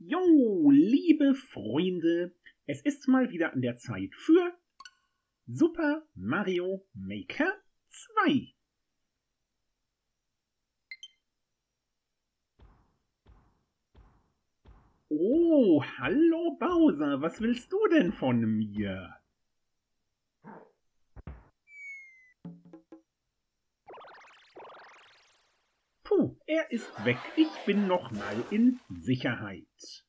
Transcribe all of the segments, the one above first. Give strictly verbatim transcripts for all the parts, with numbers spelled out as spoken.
Jo, liebe Freunde, es ist mal wieder an der Zeit für Super Mario Maker zwei. Oh, hallo Bowser, was willst du denn von mir? Puh, er ist weg. Ich bin noch mal in Sicherheit.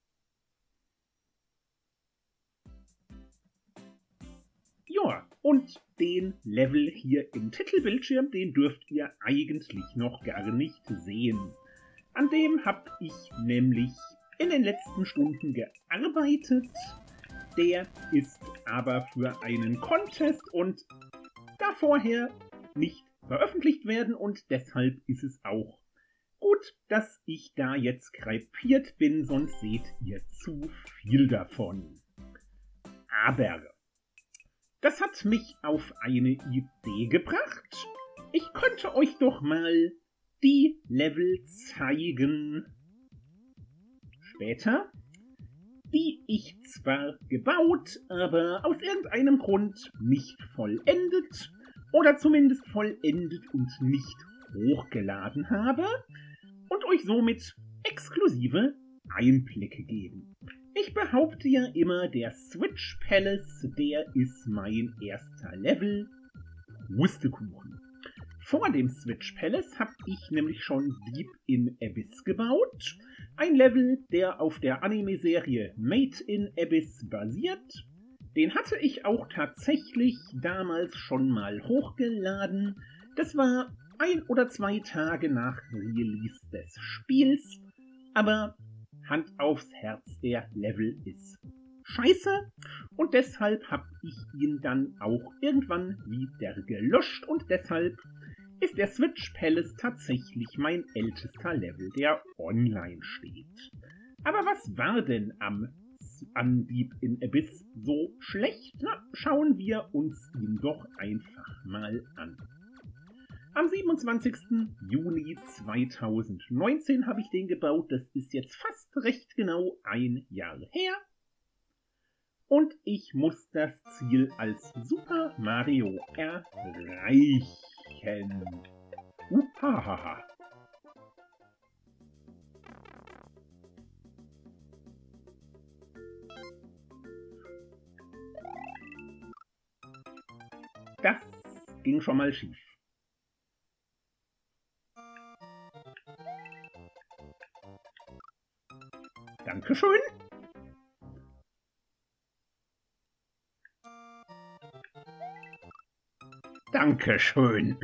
Ja, und den Level hier im Titelbildschirm, den dürft ihr eigentlich noch gar nicht sehen. An dem habe ich nämlich in den letzten Stunden gearbeitet. Der ist aber für einen Contest und da vorher nicht veröffentlicht werden und deshalb ist es auch gut, dass ich da jetzt krepiert bin, sonst seht ihr zu viel davon. Aber das hat mich auf eine Idee gebracht. Ich könnte euch doch mal die Level zeigen später, die ich zwar gebaut, aber aus irgendeinem Grund nicht vollendet oder zumindest vollendet und nicht hochgeladen habe und euch somit exklusive Einblicke geben. Ich behaupte ja immer, der Switch Palace, der ist mein erster Level. Wustekuchen. Vor dem Switch Palace habe ich nämlich schon Deep in Abyss gebaut. Ein Level, der auf der Anime-Serie Made in Abyss basiert. Den hatte ich auch tatsächlich damals schon mal hochgeladen. Das war ein oder zwei Tage nach Release des Spiels. Aber Hand aufs Herz, der Level ist scheiße. Und deshalb habe ich ihn dann auch irgendwann wieder gelöscht. Und deshalb ist der Switch Palace tatsächlich mein ältester Level, der online steht. Aber was war denn am an Deep in Abyss so schlecht? Na, schauen wir uns ihn doch einfach mal an. Am siebenundzwanzigsten Juni zweitausendneunzehn habe ich den gebaut. Das ist jetzt fast recht genau ein Jahr her. Und ich muss das Ziel als Super Mario erreichen. Uhahaha. Das ging schon mal schief. Dankeschön. Dankeschön.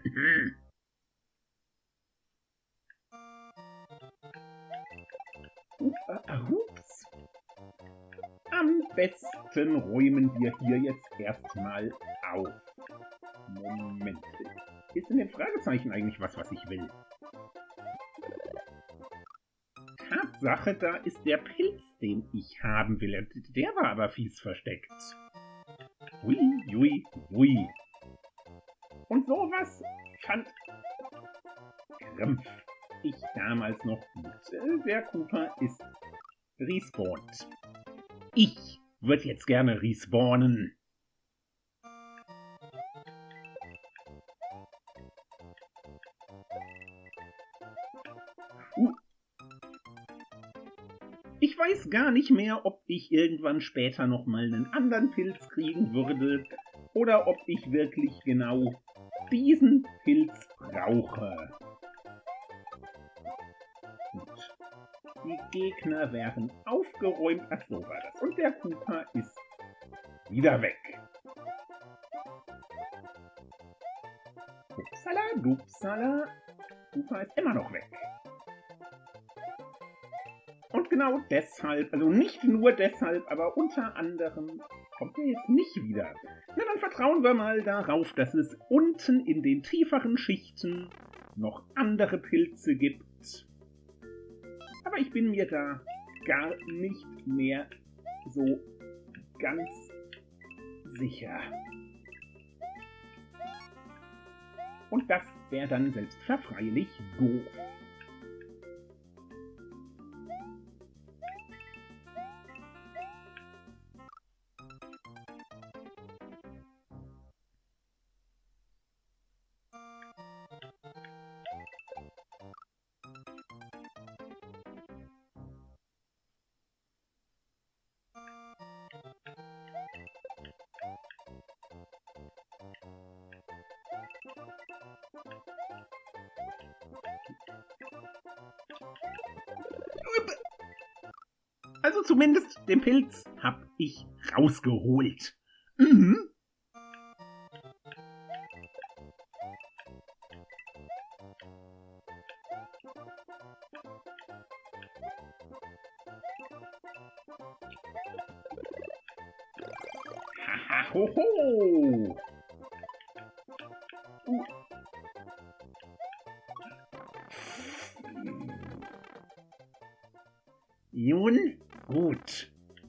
Ups. Am besten räumen wir hier jetzt erstmal auf. Moment. Ist in den Fragezeichen eigentlich was, was ich will? Tatsache, da ist der Pilz, den ich haben will. Der war aber fies versteckt. Hui, hui, hui. Und sowas fand Krampf ich damals noch gut. Der Koopa ist respawned. Ich würde jetzt gerne respawnen. Uh. Ich weiß gar nicht mehr, ob ich irgendwann später noch mal einen anderen Pilz kriegen würde oder ob ich wirklich genau diesen Pilz brauche. Gut. Die Gegner wären aufgeräumt. Ach, so war das. Und der Koopa ist wieder weg. Upsala, dupsala. Koopa ist immer noch weg. Und genau deshalb, also nicht nur deshalb, aber unter anderem kommt er jetzt nicht wieder. Na, dann vertrauen wir mal darauf, dass es unten in den tieferen Schichten noch andere Pilze gibt. Aber ich bin mir da gar nicht mehr so ganz sicher. Und das wäre dann selbstverfreilich doof. Also zumindest den Pilz hab ich rausgeholt. Mhm. Haha, hoho. Uh. Nun, gut.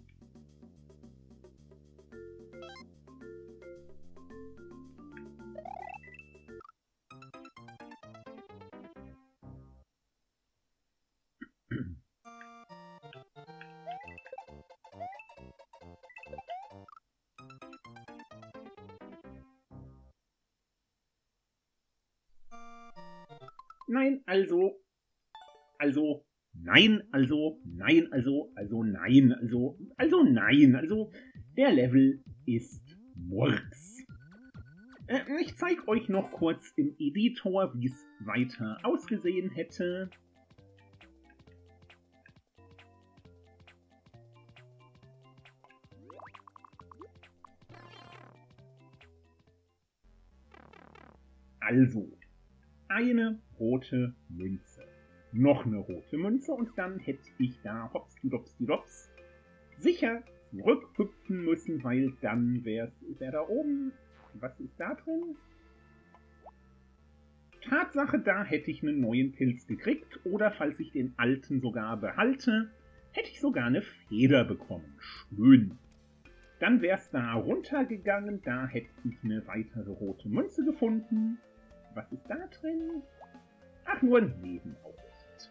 Nein, also, also, nein, also, nein, also, also, nein, also, also, nein, also, der Level ist Murks. Äh, ich zeige euch noch kurz im Editor, wie es weiter ausgesehen hätte. Also, eine rote Münze, noch eine rote Münze und dann hätte ich da hopsdidops sicher zurückhüpfen müssen, weil dann wäre wär da oben, was ist da drin? Tatsache, da hätte ich einen neuen Pilz gekriegt oder falls ich den alten sogar behalte, hätte ich sogar eine Feder bekommen. Schön. Dann wäre es da runtergegangen, da hätte ich eine weitere rote Münze gefunden. Was ist da drin? Ach, nur ein Nebenaussicht.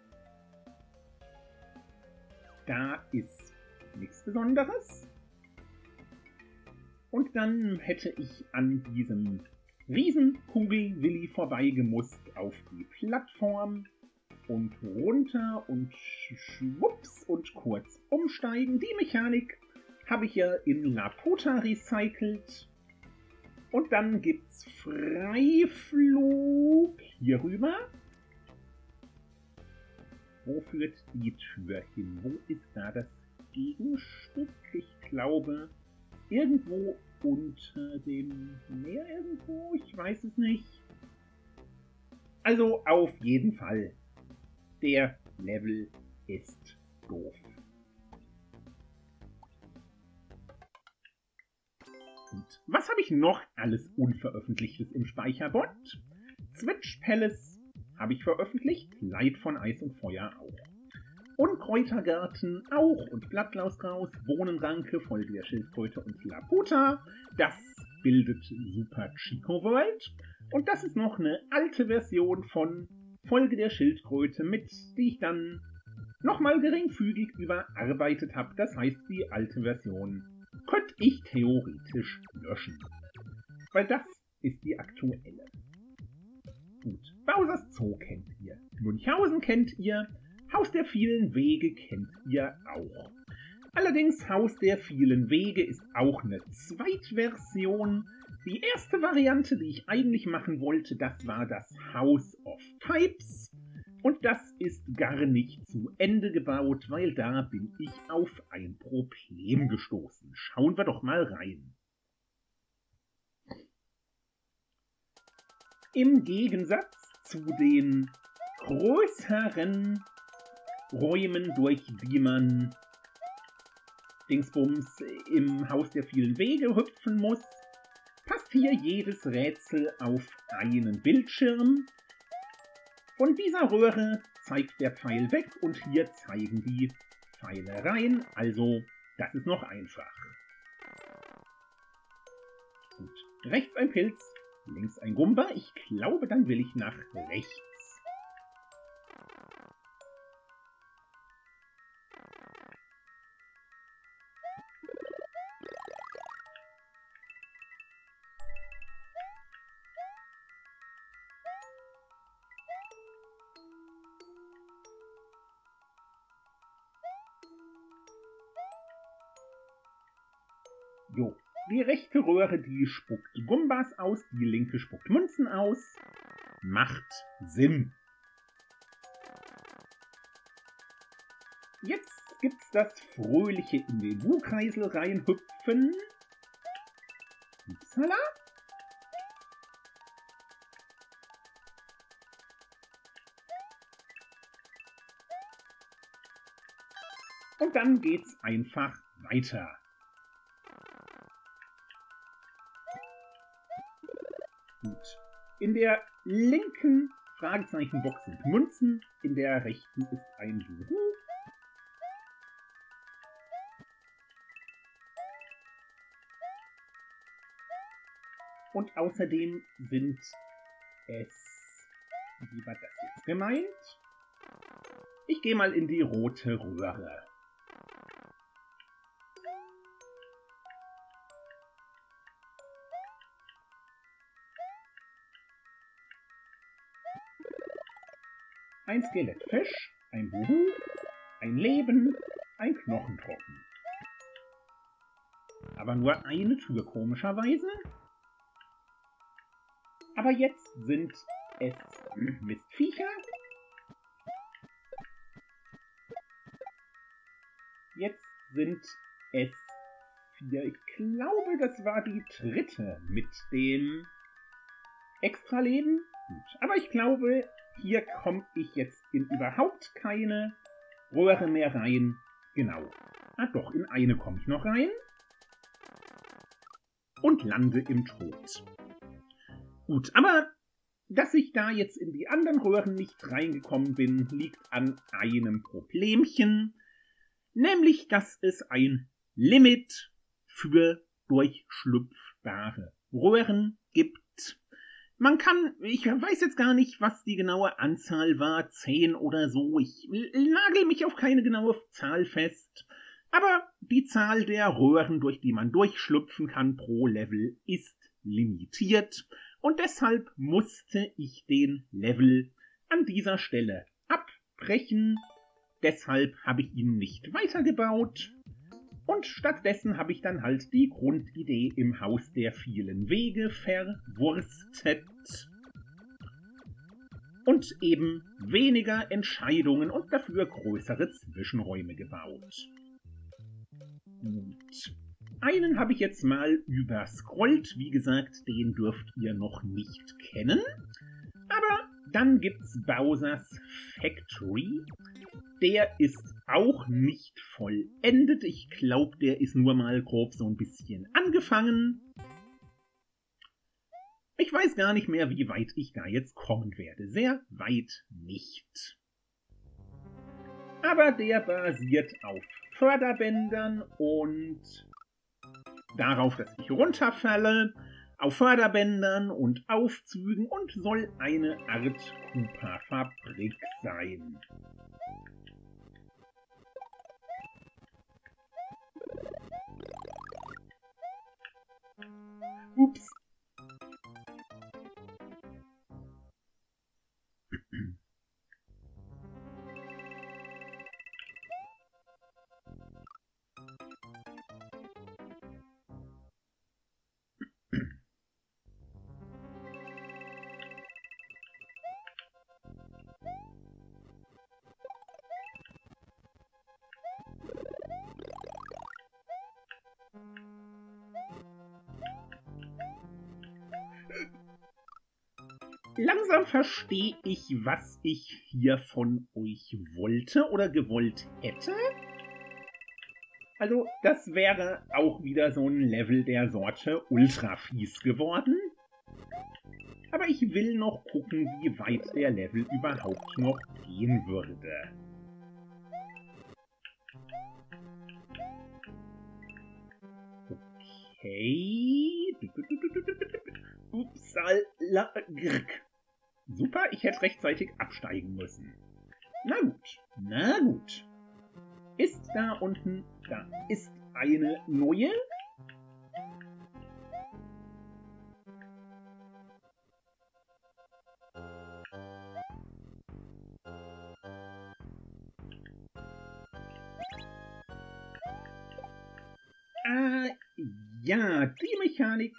Da ist nichts Besonderes. Und dann hätte ich an diesem Riesenkugel-Willi vorbeigemusst auf die Plattform und runter und schwupps und kurz umsteigen. Die Mechanik habe ich ja in Laputa recycelt. Und dann gibt's Freiflug hier rüber. Wo führt die Tür hin? Wo ist da das Gegenstück? Ich glaube, irgendwo unter dem Meer irgendwo. Ich weiß es nicht. Also auf jeden Fall. Der Level ist doof. Und was habe ich noch alles Unveröffentlichtes im Speicherbot? Switch Palace habe ich veröffentlicht, Leid von Eis und Feuer auch. Unkräutergarten auch und Blattlausgraus, Bohnenranke, Folge der Schildkröte und Laputa. Das bildet Super Chico World. Und das ist noch eine alte Version von Folge der Schildkröte mit, die ich dann nochmal geringfügig überarbeitet habe. Das heißt, die alte Version könnte ich theoretisch löschen. Weil das ist die aktuelle. Gut, Bowsers Zoo kennt ihr. Münchhausen kennt ihr. Haus der vielen Wege kennt ihr auch. Allerdings Haus der vielen Wege ist auch eine Zweitversion. Die erste Variante, die ich eigentlich machen wollte, das war das House of Pipes. Und das ist gar nicht zu Ende gebaut, weil da bin ich auf ein Problem gestoßen. Schauen wir doch mal rein. Im Gegensatz zu den größeren Räumen, durch die man Dingsbums im Haus der vielen Wege hüpfen muss, passt hier jedes Rätsel auf einen Bildschirm. Von dieser Röhre zeigt der Pfeil weg und hier zeigen die Pfeile rein, also das ist noch einfach. Gut, rechts ein Pilz, links ein Gumba, ich glaube, dann will ich nach rechts. Jo, die rechte Röhre, die spuckt Gumbas aus, die linke spuckt Münzen aus. Macht Sinn. Jetzt gibt's das fröhliche in den Wu-Kreisel reinhüpfen. Upsala. Und dann geht's einfach weiter. Gut. In der linken Fragezeichenbox sind Münzen, in der rechten ist ein Juhu. Und außerdem sind es... Wie war das jetzt gemeint? Ich gehe mal in die rote Röhre. Ein Skelettfisch, ein Wuhu, ein Leben, ein Knochentrocken. Aber nur eine Tür, komischerweise. Aber jetzt sind es Mistviecher. Jetzt sind es vier. Ich glaube, das war die dritte mit dem Extraleben. Gut. Aber ich glaube, hier komme ich jetzt in überhaupt keine Röhre mehr rein. Genau. Ah doch, in eine komme ich noch rein. Und lande im Tod. Gut, aber dass ich da jetzt in die anderen Röhren nicht reingekommen bin, liegt an einem Problemchen. Nämlich, dass es ein Limit für durchschlüpfbare Röhren gibt. Man kann, ich weiß jetzt gar nicht, was die genaue Anzahl war, zehn oder so. Ich nagel mich auf keine genaue Zahl fest. Aber die Zahl der Röhren, durch die man durchschlüpfen kann pro Level, ist limitiert. Und deshalb musste ich den Level an dieser Stelle abbrechen. Deshalb habe ich ihn nicht weitergebaut. Und stattdessen habe ich dann halt die Grundidee im Haus der vielen Wege verwurstet. Und eben weniger Entscheidungen und dafür größere Zwischenräume gebaut. Gut. Einen habe ich jetzt mal überscrollt. Wie gesagt, den dürft ihr noch nicht kennen. Aber dann gibt's Bowser's Factory. Der ist auch nicht vollendet. Ich glaube, der ist nur mal grob so ein bisschen angefangen. Ich weiß gar nicht mehr, wie weit ich da jetzt kommen werde. Sehr weit nicht. Aber der basiert auf Förderbändern und darauf, dass ich runterfalle, auf Förderbändern und Aufzügen und soll eine Art Koopa-Fabrik sein. Ups. Langsam verstehe ich, was ich hier von euch wollte oder gewollt hätte. Also, das wäre auch wieder so ein Level der Sorte ultra fies geworden. Aber ich will noch gucken, wie weit der Level überhaupt noch gehen würde. Okay. Upsala. Super, ich hätte rechtzeitig absteigen müssen. Na gut, na gut. Ist da unten, da ist eine neue. Äh, ja, die Mechanik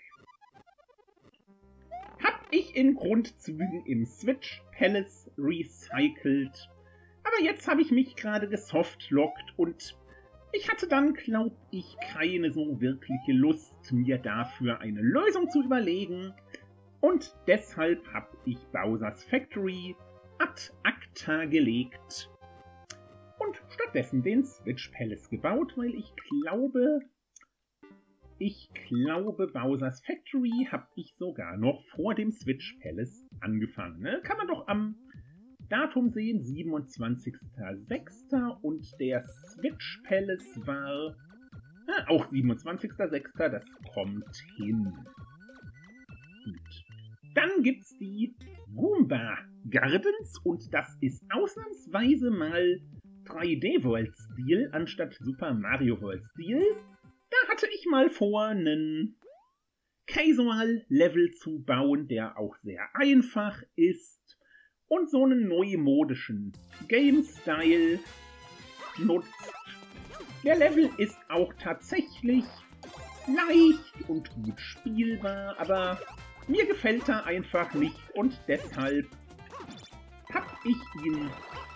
habe ich in Grundzügen im Switch Palace recycelt. Aber Aber jetzt habe ich mich gerade gesoftlockt und ich hatte dann, glaub ich, keine so wirkliche Lust, mir dafür eine Lösung zu überlegen. Und deshalb habe ich Bowser's Factory ad acta gelegt und stattdessen den Switch Palace gebaut, weil ich glaube, ich glaube, Bowser's Factory habe ich sogar noch vor dem Switch Palace angefangen. Ne? Kann man doch am Datum sehen, siebenundzwanzigster sechster und der Switch Palace war äh, auch siebenundzwanzigster sechster Das kommt hin. Gut. Dann gibt's die Goomba Gardens und das ist ausnahmsweise mal drei D World Stil anstatt Super Mario World Stil. Da hatte ich mal vor, einen Casual Level zu bauen, der auch sehr einfach ist und so einen neumodischen Game Style nutzt. Der Level ist auch tatsächlich leicht und gut spielbar, aber mir gefällt er einfach nicht und deshalb habe ich ihn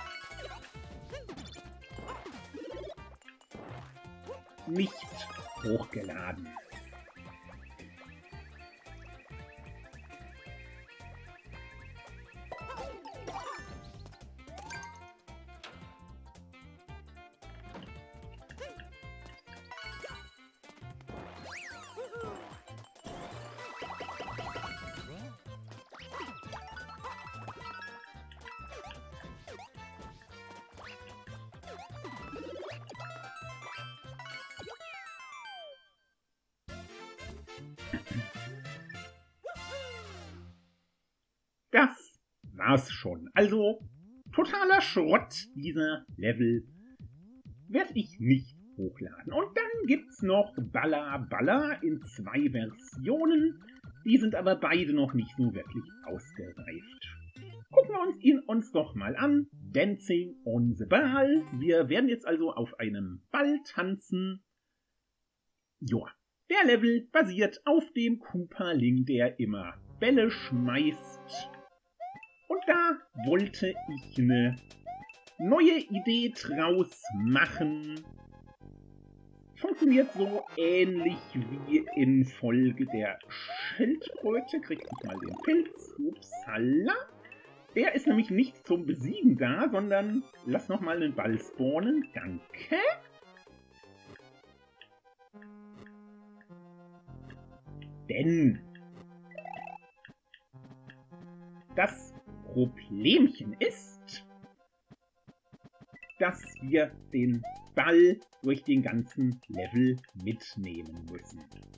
nicht hochgeladen. Das war's schon. Also, totaler Schrott, dieser Level werde ich nicht hochladen. Und dann gibt's noch Balla Balla in zwei Versionen. Die sind aber beide noch nicht so wirklich ausgereift. Gucken wir uns ihn uns doch mal an. Dancing on the Ball. Wir werden jetzt also auf einem Ball tanzen. Joa. Der Level basiert auf dem Koopaling, der immer Bälle schmeißt. Und da wollte ich eine neue Idee draus machen. Funktioniert so ähnlich wie in Folge der Schildkröte. Kriegt ich mal den Pilz. Upsala. Der ist nämlich nicht zum Besiegen da, sondern lass nochmal einen Ball spawnen. Danke. Denn das Problemchen ist, dass wir den Ball durch den ganzen Level mitnehmen müssen.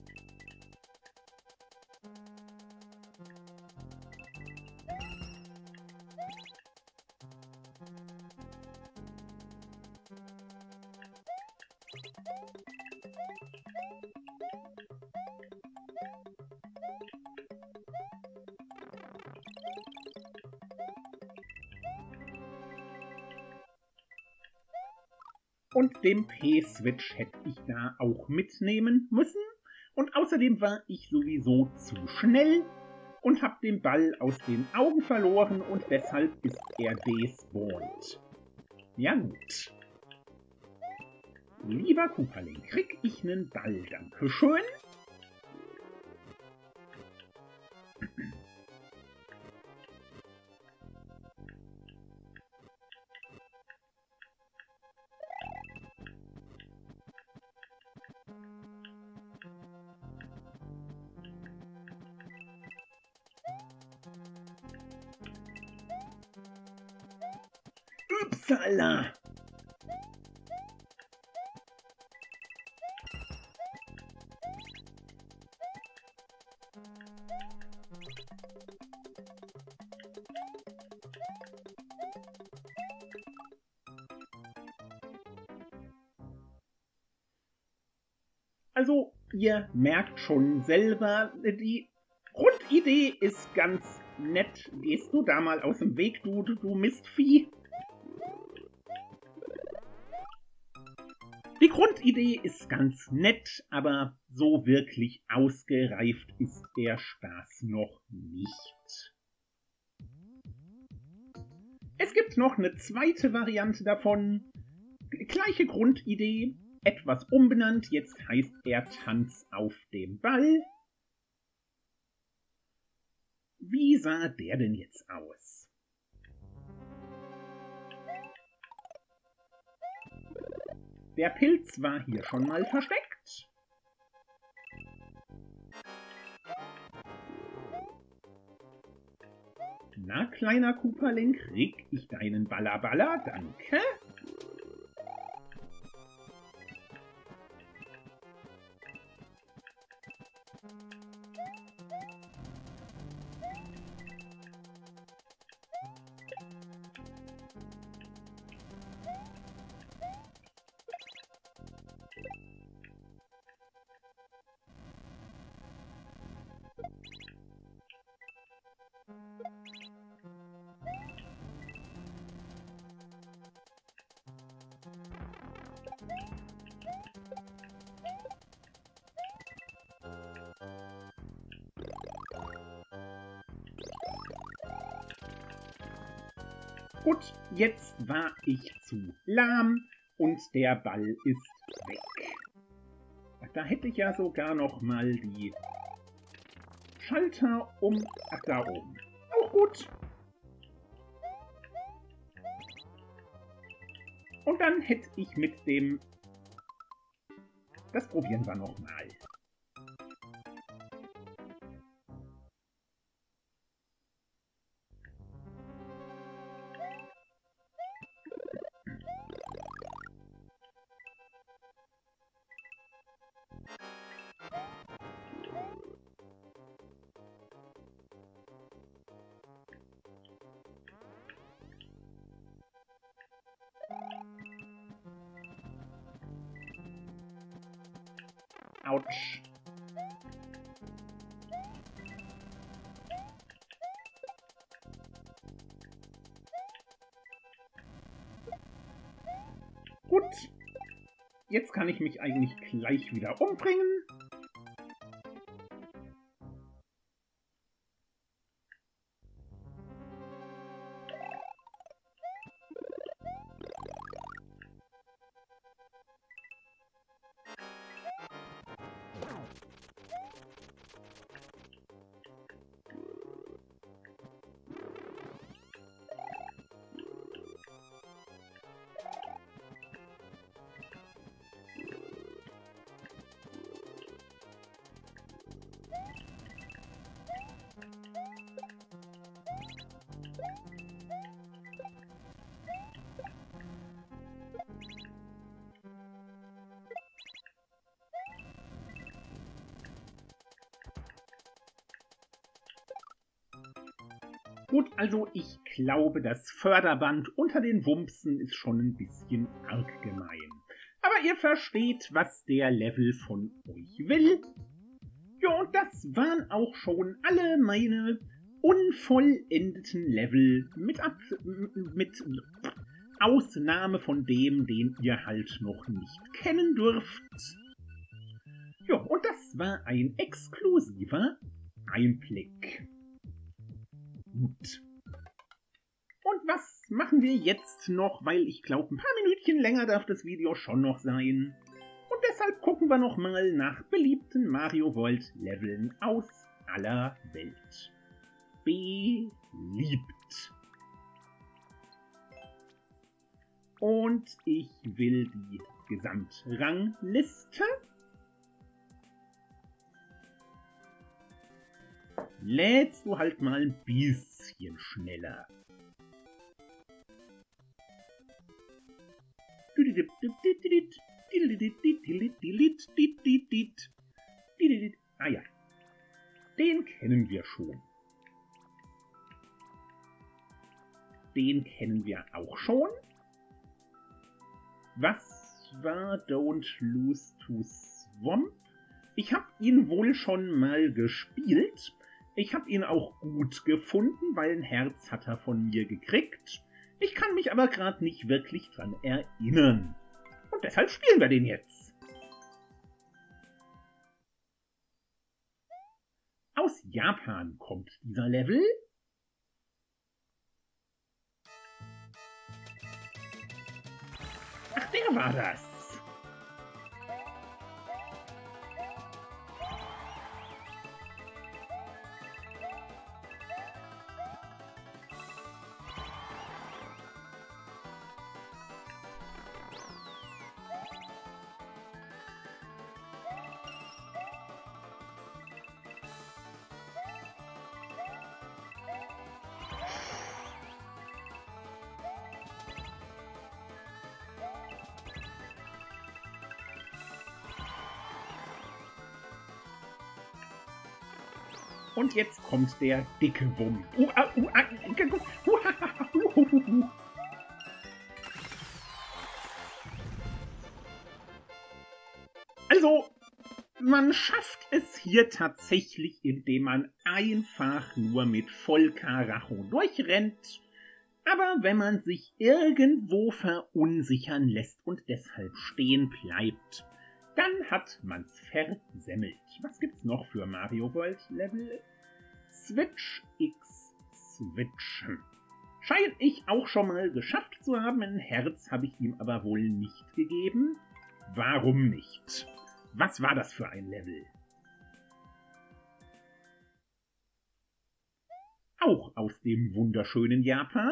Und den P-Switch hätte ich da auch mitnehmen müssen. Und außerdem war ich sowieso zu schnell und habe den Ball aus den Augen verloren und deshalb ist er despawned. Ja gut. Lieber Koopaling, krieg ich einen Ball, dankeschön. Upsala! Also, ihr merkt schon selber, die Grundidee ist ganz nett. Gehst du da mal aus dem Weg, du, du, du Mistvieh? Die Grundidee ist ganz nett, aber so wirklich ausgereift ist der Spaß noch nicht. Es gibt gibt noch eine zweite Variante davon. Gleiche Grundidee, etwas umbenannt. Jetzt heißt er Tanz auf dem Ball. Wie sah der denn jetzt aus? Der Pilz war hier schon mal versteckt. Na, kleiner Cooperling, krieg ich deinen Ballaballa? Danke. Gut, jetzt war ich zu lahm und der Ball ist weg. Da hätte ich ja sogar noch mal die Schalter um... Ach, da oben. Auch gut. Und dann hätte ich mit dem... Das probieren wir noch mal. Autsch. Gut. Jetzt kann ich mich eigentlich gleich wieder umbringen. Gut, also ich glaube, das Förderband unter den Wumpsen ist schon ein bisschen arg gemein. Aber ihr versteht, was der Level von euch will. Ja, und das waren auch schon alle meine unvollendeten Level mit, Ab mit Ausnahme von dem, den ihr halt noch nicht kennen dürft. Ja, und das war ein exklusiver Einblick. Gut. Und was machen wir jetzt noch? Weil ich glaube, ein paar Minütchen länger darf das Video schon noch sein. Und deshalb gucken wir noch mal nach beliebten Mario World Leveln aus aller Welt. Beliebt. Und ich will die Gesamtrangliste. Lädst du halt mal ein bisschen schneller. Ah ja, den kennen wir schon. Den kennen wir auch schon. Was war Don't Lose to Swamp? Ich habe ihn wohl schon mal gespielt. Ich habe ihn auch gut gefunden, weil ein Herz hat er von mir gekriegt. Ich kann mich aber gerade nicht wirklich dran erinnern. Und deshalb spielen wir den jetzt. Aus Japan kommt dieser Level. Ach, der war das. Und jetzt kommt der dicke Wumm. Uh, ah, uh, ah, uh, uh, uh, uh, uh. Also, man schafft es hier tatsächlich, indem man einfach nur mit Vollkaracho durchrennt. Aber wenn man sich irgendwo verunsichern lässt und deshalb stehen bleibt, dann hat man's versemmelt. Was gibt's noch für Mario World Level? Switch X Switch. Scheint ich auch schon mal geschafft zu haben. Ein Herz habe ich ihm aber wohl nicht gegeben. Warum nicht? Was war das für ein Level? Auch aus dem wunderschönen Japan.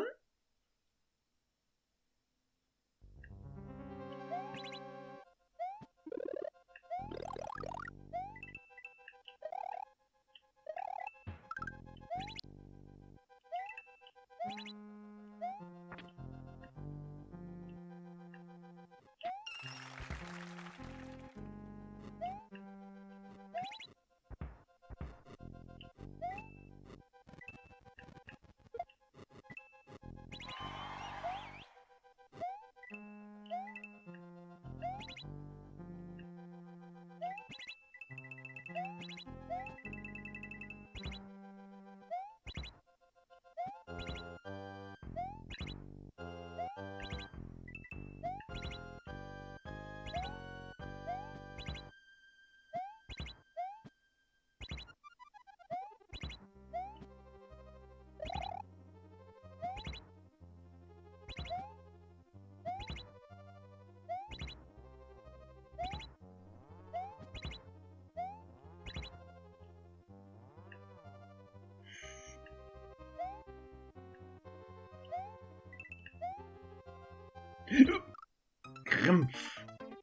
Krampf.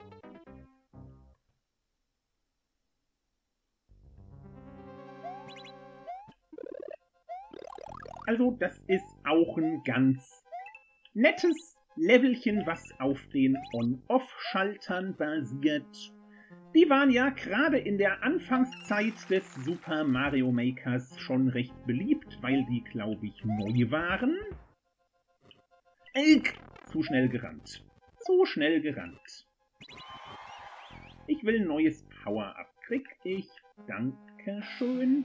Also das ist auch ein ganz nettes Levelchen, was auf den On-Off-Schaltern basiert. Die waren ja gerade in der Anfangszeit des Super Mario Makers schon recht beliebt, weil die, glaube ich, neu waren. Elk! Zu schnell gerannt. Zu schnell gerannt. Ich will ein neues Power-Up. Krieg ich? Dankeschön.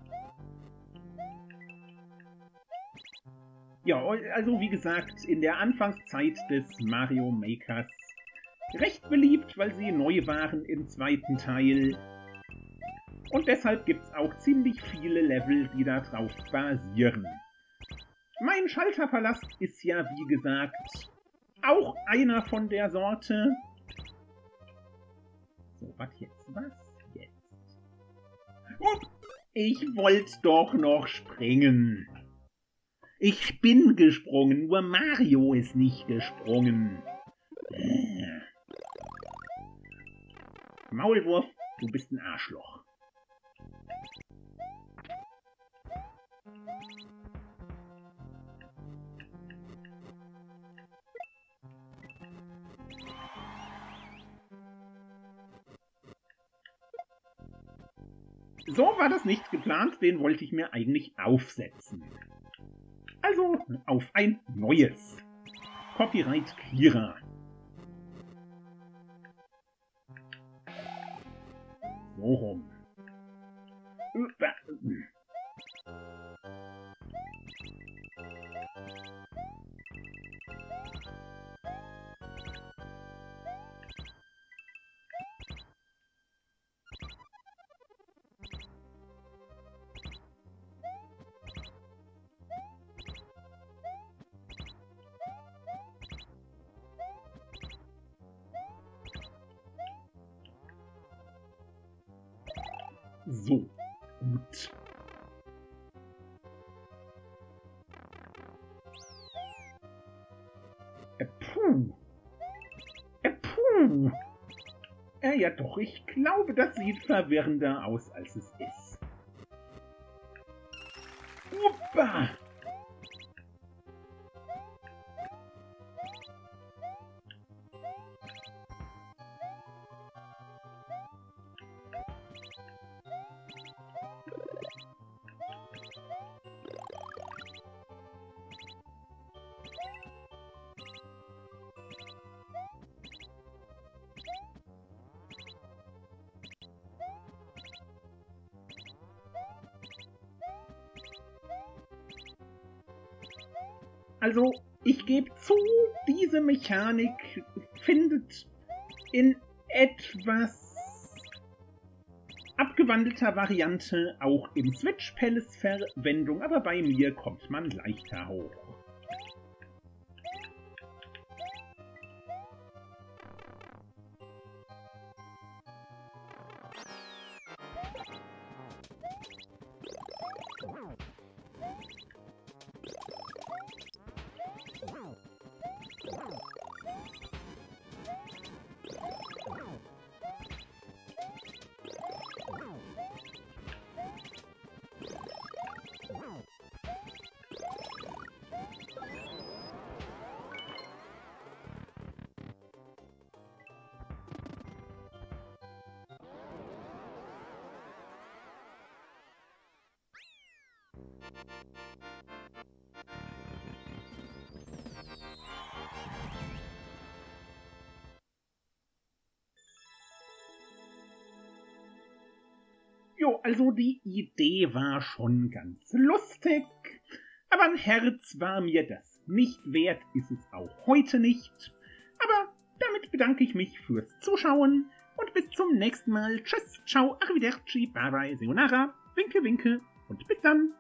Ja, also wie gesagt, in der Anfangszeit des Mario Makers recht beliebt, weil sie neu waren im zweiten Teil. Und deshalb gibt es auch ziemlich viele Level, die darauf basieren. Mein Schalterpalast ist ja, wie gesagt, auch einer von der Sorte. So, was jetzt? Was jetzt? Oh, ich wollte doch noch springen. Ich bin gesprungen, nur Mario ist nicht gesprungen. Äh. Maulwurf, du bist ein Arschloch. So war das nicht geplant, den wollte ich mir eigentlich aufsetzen. Also auf ein neues. Copyright Clearer. So rum. So, gut. Äh, puh. Äh, puh. Äh, ja doch, ich glaube, das sieht verwirrender aus, als es ist. Uppa. Also, ich gebe zu, diese Mechanik findet in etwas abgewandelter Variante auch im Switch Palace Verwendung, aber bei mir kommt man leichter hoch. Jo, also die Idee war schon ganz lustig, aber ein Herz war mir das nicht wert, ist es auch heute nicht. Aber damit bedanke ich mich fürs Zuschauen und bis zum nächsten Mal. Tschüss, ciao, arrivederci, bye bye, sayonara, winke, winke und bis dann.